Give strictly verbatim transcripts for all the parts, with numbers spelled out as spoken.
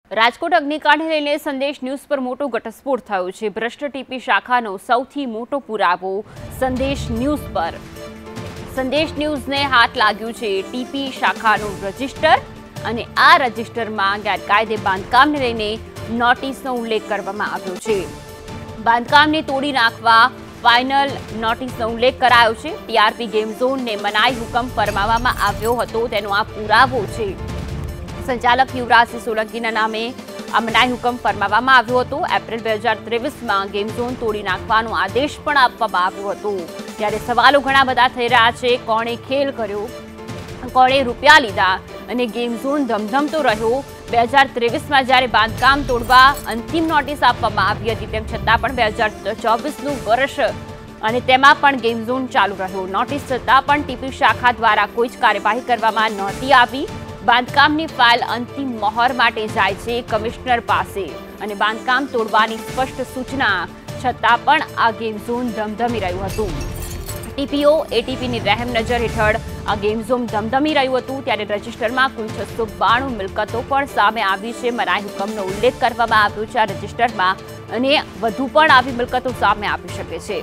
રાજકોટ અગ્નિકાંડને લઈને સંદેશ ન્યૂઝ પર મોટો ઘટસ્ફોટ થયો છે। ભ્રષ્ટ ટીપી શાખાનો સૌથી મોટો પુરાવો સંદેશ ન્યૂઝ પર। સંદેશ ન્યૂઝને હાથ લાગ્યું છે ટીપી શાખાનું રજિસ્ટર અને આ રજિસ્ટરમાં ગેરકાયદે બાંધકામને લઈને નોટિસનો ઉલ્લેખ કરવામાં આવ્યો છે। બાંધકામને તોડી નાખવા ફાઇનલ નોટિસનો ઉલ્લેખ કરાયો છે। ટીઆરપી ગેમ ઝોનને મનાઈ હુકમ ફરમાવવામાં આવ્યો હતો તેનો આ પુરાવો છે। સંચાલક યુવરાજસિંહ સોલંકીના નામે આ મનાઈ હુકમ ફરમાવવામાં આવ્યો હતો। એપ્રિલ બે હજાર ત્રેવીસમાં ગેમ ઝોન તોડી નાખવાનો આદેશ પણ આપવામાં આવ્યો હતો। ત્યારે સવાલો ઘણા બધા થઈ રહ્યા છે, કોણે ખેલ કર્યો, કોણે રૂપિયા લીધા અને ગેમ ઝોન ધમધમતો રહ્યો। બે હજાર ત્રેવીસમાં જ્યારે બાંધકામ તોડવા અંતિમ નોટિસ આપવામાં આવી હતી તેમ છતાં પણ બે હજાર ચોવીસનું વર્ષ અને તેમાં પણ ગેમ ઝોન ચાલુ રહ્યો। નોટિસ છતાં પણ ટીપી શાખા દ્વારા કોઈ જ કાર્યવાહી કરવામાં નહોતી આવી। બાંધકામની ફાઇલ અંતિમ મહોર માટે જાય છે કમિશનર પાસે અને બાંધકામ તોડવાની સ્પષ્ટ સૂચના છતાં પણ આ ગેમ ઝોન ધમધમી રહ્યું હતું। ટીપીઓ એટીપીની રહેમ નજર હેઠળ આ ગેમ ઝોન ધમધમી રહ્યું હતું। ત્યારે રજિસ્ટરમાં કુલ છસો બાણું મિલકતો પણ સામે આવી છે। મનાઈ હુકમનો ઉલ્લેખ કરવામાં આવ્યો છે આ રજિસ્ટરમાં અને વધુ પણ આવી મિલકતો સામે આવી શકે છે।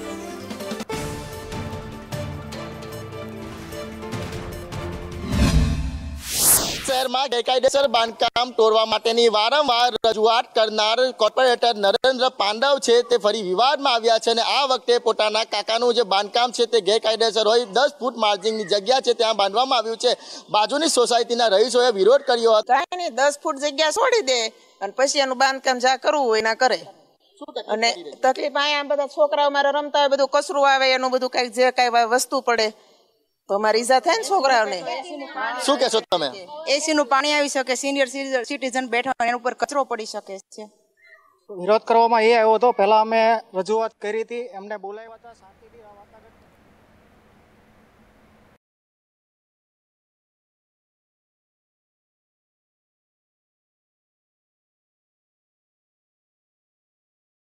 શહેરમાં ગેરકાયદેસર બાંધકામ તોડવા માટેની વારંવાર રજૂઆત કરનાર કોર્પોરેટર નરેન્દ્ર પાંડવ છે તે ફરી વિવાદમાં આવ્યા છે અને આ વખતે પોતાના કાકાનું જે બાંધકામ છે તે ગેરકાયદેસર હોય દસ ફૂટ માર્જિનની જગ્યા છે ત્યાં બાંધવામાં આવ્યું છે। બાજુની સોસાયટીના રહીશોએ વિરોધ કર્યો હતો। કાંઈ નહીં, દસ ફૂટ જગ્યા છોડી દે અને પછી એનું બાંધકામ જ્યાં કરવું હોય ના કરે। અને તકલીફ અહીંયા બધા છોકરાઓ મારે રમતા હોય, બધું કચરું આવે, એનું બધું કઈ જે કઈ વસ્તુ પડે તો મારી ઈજા થાય ને છોકરાઓને। શું કહેશો તમે? એસી નું પાણી આવી શકે, સિનિયર સિટીઝન બેઠા હોય એના ઉપર કચરો પડી શકે છે। વિરોધ કરવામાં એ આવ્યો હતો, પહેલા અમે રજૂઆત કરી હતી, એમને બોલાવ્યા હતા, શાંતિથી